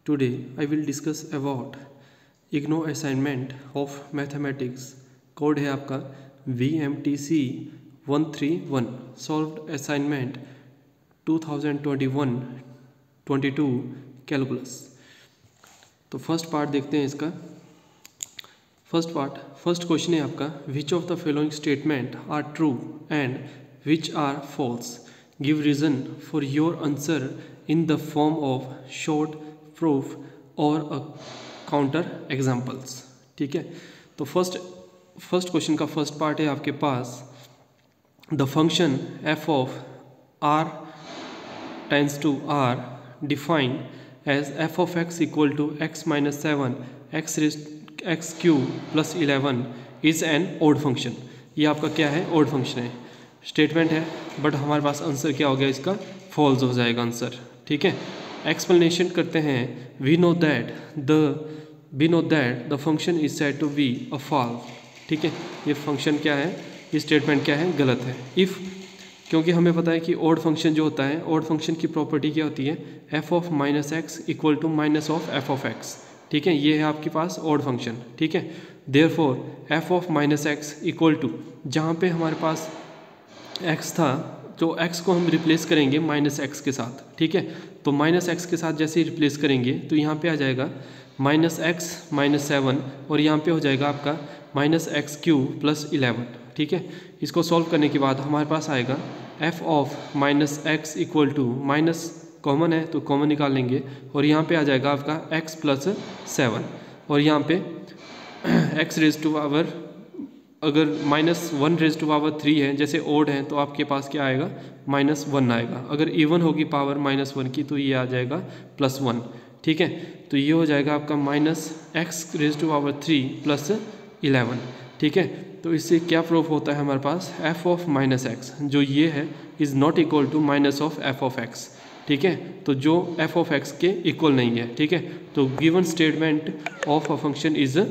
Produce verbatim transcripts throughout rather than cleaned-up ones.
Today I will discuss about IGNOU assignment of mathematics. Code है आपका V M T C one three one. Solved assignment two thousand twenty one twenty two calculus. तो first part देखते हैं इसका। First part first question है आपका, which of the following statement are true and which are false. Give reason for your answer in the form of short proof और a counter examples. ठीक है, तो first first question का first part है आपके पास, the function f of R tends to R defined as f of x equal to x minus seven x x cube plus eleven is an odd function. ये आपका क्या है, odd function है, statement है, but हमारे पास answer क्या हो गया इसका, फॉल्स हो जाएगा आंसर। ठीक है, एक्सप्लेनेशन करते हैं। We know that the we know that the function is said to be a false. ठीक है, ये फंक्शन क्या है, ये स्टेटमेंट क्या है, गलत है। इफ़, क्योंकि हमें पता है कि ओड फंक्शन जो होता है, ओड फंक्शन की प्रॉपर्टी क्या होती है, f of minus x equal to minus of f of x. ठीक है, ये है आपके पास ओड फंक्शन। ठीक है, therefore f of minus x equal to, जहाँ पे हमारे पास एक्स था तो एक्स को हम रिप्लेस करेंगे माइनस एक्स के साथ। ठीक है, तो माइनस एक्स के साथ जैसे ही रिप्लेस करेंगे तो यहाँ पे आ जाएगा माइनस एक्स माइनस सेवन और यहाँ पे हो जाएगा आपका minus x cube plus eleven. ठीक है, इसको सॉल्व करने के बाद हमारे पास आएगा f of minus x equal to, minus common है तो कॉमन निकाल लेंगे, और यहाँ पे आ जाएगा आपका एक्स प्लस सेवन, और यहाँ पे एक्स रेज टू पावर, अगर minus one raise to power three है, जैसे ओड है तो आपके पास क्या आएगा, माइनस वन आएगा। अगर इवन होगी पावर माइनस वन की तो ये आ जाएगा प्लस वन। ठीक है, तो ये हो जाएगा आपका minus x raise to power three plus eleven. ठीक है, तो इससे क्या प्रूफ होता है हमारे पास, एफ ऑफ माइनस एक्स जो ये है is not equal to minus of f of x. ठीक है, तो जो एफ ऑफ एक्स के इक्वल नहीं है। ठीक है, तो given statement of a function is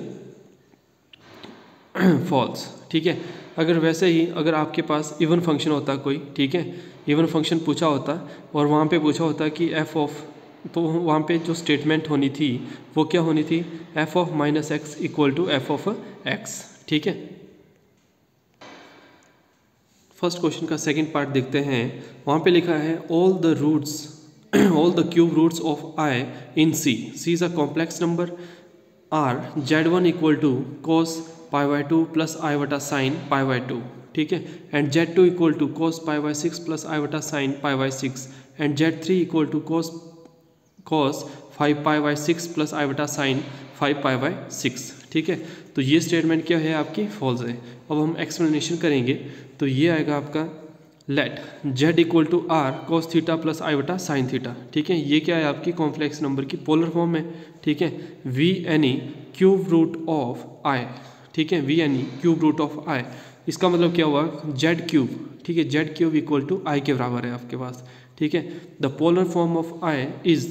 false. ठीक है, अगर वैसे ही अगर आपके पास इवन फंक्शन होता कोई, ठीक है, इवन फंक्शन पूछा होता और वहाँ पे पूछा होता कि एफ ऑफ, तो वहाँ पे जो स्टेटमेंट होनी थी वो क्या होनी थी, f of minus x equal to f of x. ठीक है, फर्स्ट क्वेश्चन का सेकंड पार्ट देखते हैं। वहाँ पे लिखा है all the roots all the cube roots of i in C C is a complex number are z one equal to cos pi by two plus आई वटा साइन पाई बाई टू। ठीक है, and z two equal to cos pi by six plus आई वटा sine pi by six, and z three equal to cos cos five pi by six plus आई वटा sine five pi by six. ठीक है, तो ये statement क्या है आपकी, false है। अब हम एक्सप्लेनेशन करेंगे तो ये आएगा आपका, let z equal to r cos theta plus आई वटा साइन थीटा। ठीक है, ये क्या है आपकी कॉम्प्लेक्स नंबर की पोलर फॉर्म है। ठीक है, we need cube root of i. ठीक है, we need cube root of i, इसका मतलब क्या हुआ, जेड क्यूब। ठीक है, z cube equal to i के बराबर है आपके पास। ठीक है, the polar form of I is,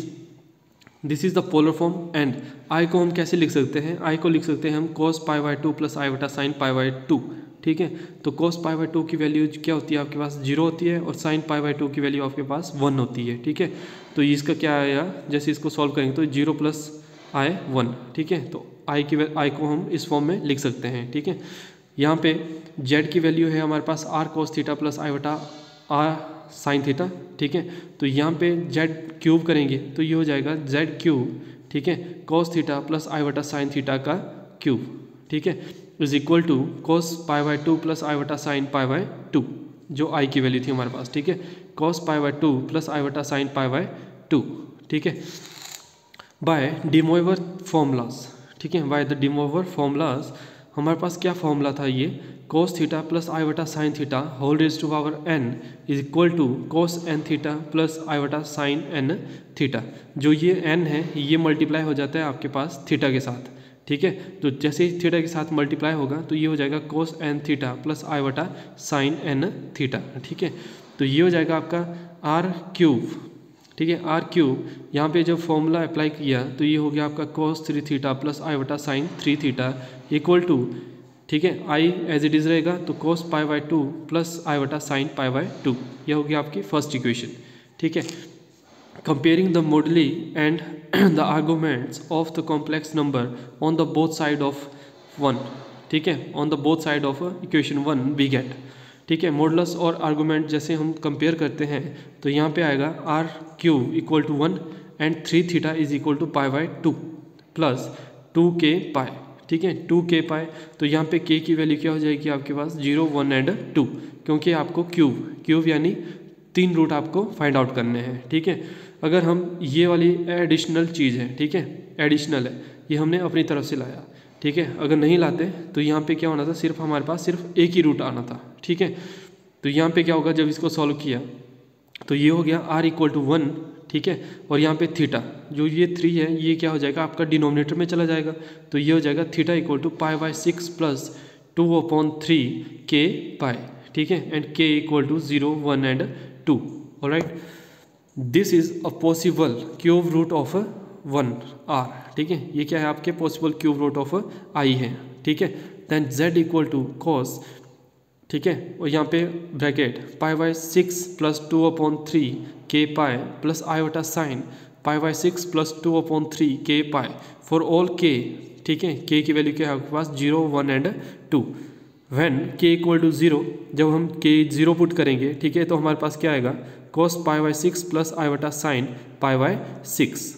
this is the polar form, and i को हम कैसे लिख सकते हैं, आई को लिख सकते हैं हम cos pi by two plus आई वटा साइन पाई बाई टू। ठीक है, तो कोस पाई बाई टू की वैल्यू क्या होती है आपके पास, जीरो होती है, और साइन पाई बाई टू की वैल्यू आपके पास वन होती है। ठीक है, तो इसका क्या आया, जैसे इसको सॉल्व करेंगे तो जीरो प्लस आई वन। ठीक है, तो आई की आई को हम इस फॉर्म में लिख सकते हैं। ठीक है, यहाँ पे जेड की वैल्यू है हमारे पास आर कोस थीटा प्लस आई वटा आर साइन थीटा। ठीक है, तो यहाँ पे जेड क्यूब करेंगे तो ये हो जाएगा जेड क्यूब, ठीक है, कोस थीटा प्लस आई वटा साइन थीटा का क्यूब। ठीक है, is equal to cos pi by two plus आई वटा साइन पाई बाई टू, जो आई की वैल्यू थी हमारे पास। ठीक है, cos pi by two plus आई वटा साइन पाई बाई टू। ठीक है, बाय डिमोवर फॉर्मूलाज। ठीक है, बाय द डिमोवर फॉर्मूलाज हमारे पास क्या फॉर्मूला था, ये कोस थीटा प्लस आई वटा sine theta whole raise to power n is equal to cos n theta plus आई वटा साइन एन थीटा। जो ये एन है ये मल्टीप्लाई हो जाता है आपके पास थीटा के साथ। ठीक है, तो जैसे ही थीटा के साथ मल्टीप्लाई होगा तो ये हो जाएगा कोस एन थीटा प्लस आई वटा साइन एन थीटा। ठीक है, तो ये हो जाएगा आपका आर क्यूब। ठीक है, आर क्यूब, यहाँ पे जब फॉर्मूला अप्लाई किया तो ये हो गया आपका कोस थ्री थीटा प्लस आई वटा sine three theta equal to, ठीक है, आई एज इट इज़ रहेगा तो cos pi by two plus आई वटा साइन पाई बाई टू। ये हो गया आपकी फर्स्ट इक्वेशन। ठीक है, comparing the moduli and the arguments of the complex number on the both side of one, ठीक है, on the both side of equation one we get, ठीक है। मॉडुलस और आर्गूमेंट जैसे हम कंपेयर करते हैं तो यहाँ पे आएगा r cube equal to one and three theta is equal to pi by two plus two k pi, ठीक है, टू के पाई। तो यहाँ पे के की वैल्यू क्या हो जाएगी आपके पास जीरो वन एंड टू, क्योंकि आपको क्यूब क्यूब यानी तीन रूट आपको फाइंड आउट करने हैं, ठीक है। अगर हम ये वाली एडिशनल चीज़ है, ठीक है, एडिशनल है, ये हमने अपनी तरफ से लाया, ठीक है। अगर नहीं लाते तो यहाँ पे क्या होना था, सिर्फ हमारे पास सिर्फ एक ही रूट आना था, ठीक है। तो यहाँ पे क्या होगा, जब इसको सॉल्व किया तो ये हो गया आर इक्वल टू वन, ठीक है, और यहाँ पे थीटा जो ये थ्री है ये क्या हो जाएगा आपका डिनोमिनेटर में चला जाएगा, तो ये हो जाएगा theta equal to pi by six plus two upon three k pi, ठीक है, and k equal to zero one and two. Alright, this is a possible cube root of one r, ठीक है, ये क्या है आपके possible cube root of i है, ठीक है। Then z equal to cos, ठीक है, और यहाँ पे bracket pi by six plus two upon three k pi plus आई वटा sine pi by six plus two upon three k pi for all के, ठीक है, के की वैल्यू क्या है आपके पास zero one and two. When k equal to zero, जब हम के जीरो पुट करेंगे, ठीक है, तो हमारे पास क्या आएगा cos pi by six plus आई वटा साइन पाई बाई सिक्स।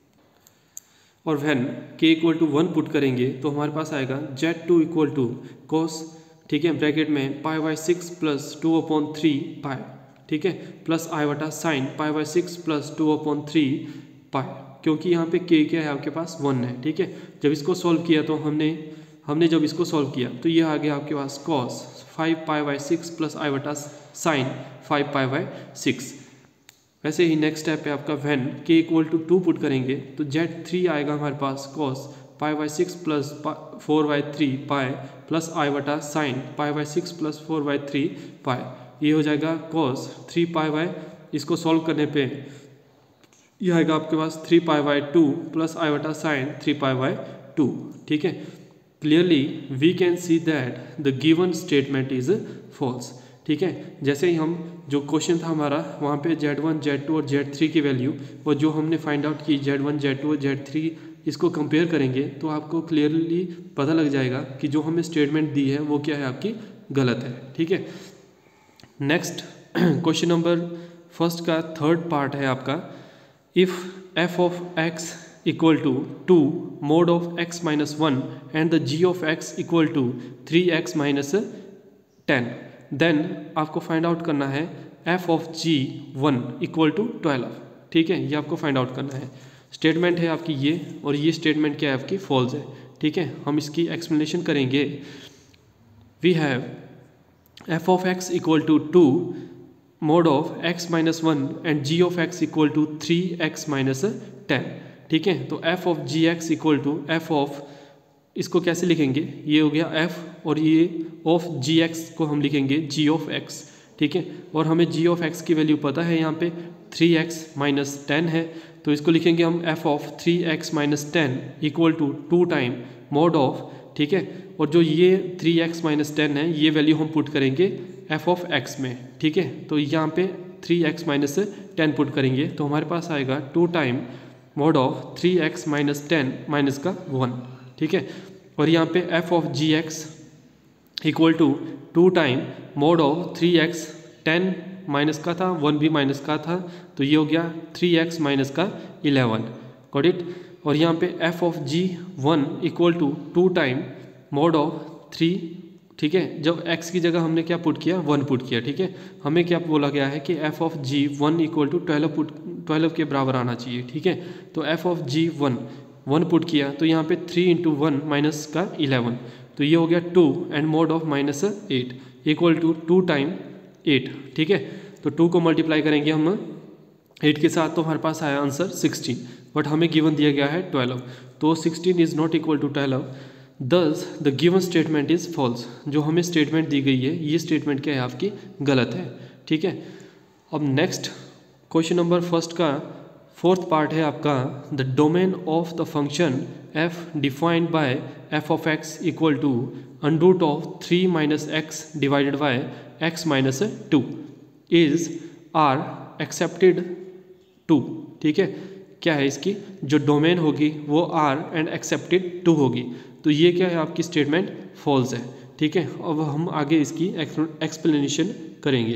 और when k equal to one put करेंगे तो हमारे पास आएगा z two equal to cos, ठीक है, ब्रैकेट में pi by six plus two upon three pi, ठीक है, प्लस आई वटा sine pi by six plus two upon three pi, क्योंकि यहाँ पे के क्या है आपके पास वन है, ठीक है। जब इसको सॉल्व किया तो हमने हमने जब इसको सॉल्व किया तो ये आ गया आपके पास cos five pi by six plus आई वटा sine five pi by six. वैसे ही नेक्स्ट स्टेप है आपका when k equal to to put करेंगे तो जेड थ्री आएगा हमारे पास cos pi by six plus four by three pi plus आई वटा sine pi by six plus four by three pi, ये हो जाएगा कॉस थ्री पाई बाई, इसको सॉल्व करने पे ये आएगा आपके पास three pi by two plus आई वटा sine three pi by two, ठीक है। Clearly we can see that the given statement is false, ठीक है। जैसे ही हम जो क्वेश्चन था हमारा वहाँ पे जेड वन जेड टू और जेड थ्री की वैल्यू और जो हमने फाइंड आउट की जेड वन जेड टू और जेड थ्री, इसको कंपेयर करेंगे तो आपको क्लियरली पता लग जाएगा कि जो हमें स्टेटमेंट दी है वो क्या है आपकी गलत है, ठीक है। नेक्स्ट क्वेश्चन नंबर फर्स्ट का थर्ड पार्ट है आपका, if f of x equal to two mod of x minus one and the g of x equal to three x minus ten, then आपको फाइंड आउट करना है f of g one equal to twelve, ठीक है, ये आपको find out करना है। Statement है आपकी ये, और ये स्टेटमेंट क्या है आपकी फॉल्स है, ठीक है। हम इसकी एक्सप्लेनेशन करेंगे। We have f of x equal to two mod of x minus one and g of x equal to three x minus ten, ठीक है। तो f of g x equal to f of, इसको कैसे लिखेंगे, ये हो गया F और ये ऑफ जी एक्स को हम लिखेंगे जी ऑफ एक्स, ठीक है। और हमें जी ऑफ एक्स की वैल्यू पता है यहाँ पे थ्री एक्स माइनस टेन है, तो इसको लिखेंगे हम f of three x minus ten equal to two time mod of, ठीक है। और जो ये थ्री एक्स माइनस टेन है ये वैल्यू हम पुट करेंगे एफ ऑफ एक्स में, ठीक है। तो यहाँ पे three x minus ten put करेंगे तो हमारे पास आएगा two time mod of three x minus ten minus का वन, ठीक है। और यहाँ पे f of g x equal to two time mod of three x, ten minus का था वन भी माइनस का था, तो ये हो गया थ्री एक्स माइनस का इलेवन, गॉट इट। और यहाँ पे f of g one equal to two time mod of three, ठीक है। जब x की जगह हमने क्या पुट किया, वन पुट किया, ठीक है। हमें क्या बोला गया है कि f of g one equal to twelve put twelve के बराबर आना चाहिए, ठीक है। तो f of g one one put किया तो यहाँ पे थ्री इंटू वन माइनस का इलेवन, तो ये हो गया two and mod of minus eight equal to two time eight, ठीक है। तो टू को मल्टीप्लाई करेंगे हम एट के साथ तो हमारे पास आया आंसर सिक्सटीन, बट हमें गिवन दिया गया है ट्वेल्व, तो sixteen is not equal to twelve, thus the given statement is false. जो हमें स्टेटमेंट दी गई है ये स्टेटमेंट क्या है आपकी गलत है, ठीक है। अब नेक्स्ट क्वेश्चन नंबर फर्स्ट का फोर्थ पार्ट है आपका, the domain of the function f defined by f of x equal to under root of three minus x divided by x minus two is R excepted two, ठीक है, क्या है इसकी जो domain होगी वो आर एंड एक्सेप्टेड टू होगी। तो ये क्या है आपकी स्टेटमेंट फॉल्स है। ठीक है, अब हम आगे इसकी एक्सप्लेनेशन करेंगे।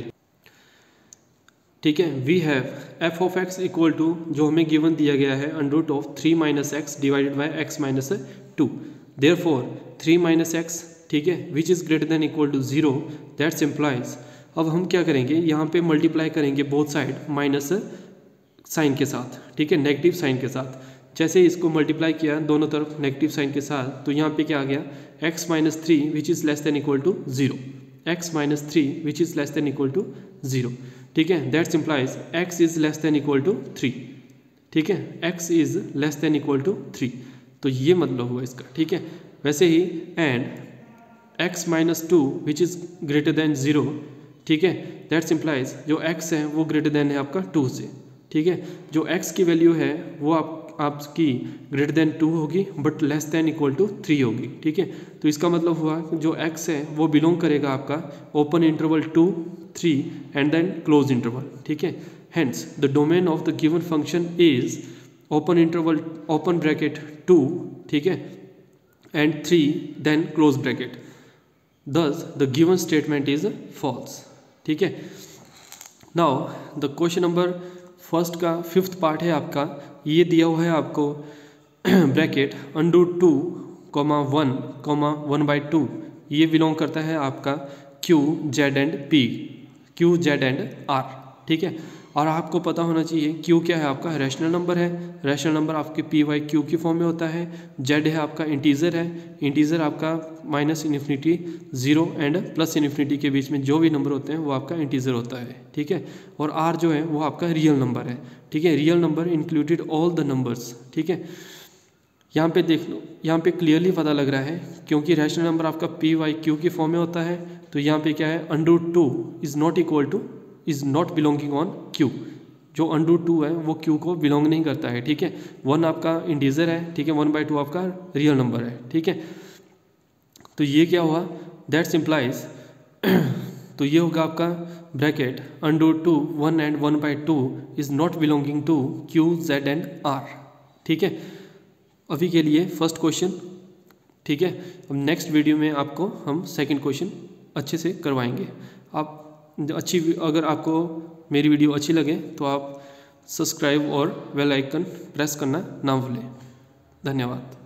ठीक है, we have f of x equal to जो हमें गिवन दिया गया है under root of three minus x divided by x minus two. Therefore three minus x, ठीक है, which is greater than equal to zero, that's implies. अब हम क्या करेंगे, यहाँ पे मल्टीप्लाई करेंगे बोथ साइड माइनस साइन के साथ, ठीक है, नेगेटिव साइन के साथ। जैसे इसको मल्टीप्लाई किया दोनों तरफ नेगेटिव साइन के साथ, तो यहाँ पे क्या आ गया, x minus three which is less than equal to zero, x minus three which is less than equal to zero. ठीक है, that's implies x is less than equal to three. ठीक है, x is less than equal to three, तो ये मतलब हुआ इसका। ठीक है, वैसे ही and x minus two which is greater than zero, ठीक है, दैट्स इम्प्लाइज जो एक्स है वो ग्रेटर देन है आपका टू से। ठीक है, जो एक्स की वैल्यू है वो आप आपकी ग्रेटर देन टू होगी but less than equal to three होगी। ठीक है, तो इसका मतलब हुआ जो एक्स है वो बिलोंग करेगा आपका open interval two three and then close interval. ठीक है, hence the domain of the given function is open interval open bracket two, ठीक है, and three then close bracket, thus the given statement is false। ठीक है, now the question number first का fifth part है आपका, ये दिया हुआ है आपको bracket under two comma one comma one by two, ये बिलोंग करता है आपका Q Z and P, Q Z and R. ठीक है, और आपको पता होना चाहिए क्यू क्या है आपका रैशनल नंबर है, रैशनल नंबर आपके पी वाई क्यू की फॉर्म में होता है, जेड है आपका इंटीजर है, इंटीजर आपका minus infinity zero and plus infinity के बीच में जो भी नंबर होते हैं वो आपका इंटीजर होता है। ठीक है, और आर जो है वो आपका रियल नंबर है। ठीक है, real number included all the numbers. ठीक है, यहाँ पे देख लो, यहाँ पे क्लियरली पता लग रहा है क्योंकि रैशनल नंबर आपका पी वाई क्यू की फॉर्म में होता है, तो यहाँ पे क्या है under two is not equal to is not belonging on Q, जो अंडर टू है वो क्यू को बिलोंग नहीं करता है। ठीक है, वन आपका इंटीजर है, ठीक है, वन बाई टू आपका रियल नंबर है। ठीक है, तो ये क्या हुआ, दैट्स इम्प्लाइज तो ये होगा आपका bracket under two one and one by two is not belonging to Q Z and R. ठीक है, अभी के लिए फर्स्ट क्वेश्चन। ठीक है, अब नेक्स्ट वीडियो में आपको हम सेकंड क्वेश्चन अच्छे से करवाएंगे। आप अच्छी अगर आपको मेरी वीडियो अच्छी लगे तो आप सब्सक्राइब और बेल आइकन प्रेस करना ना भूलें। धन्यवाद।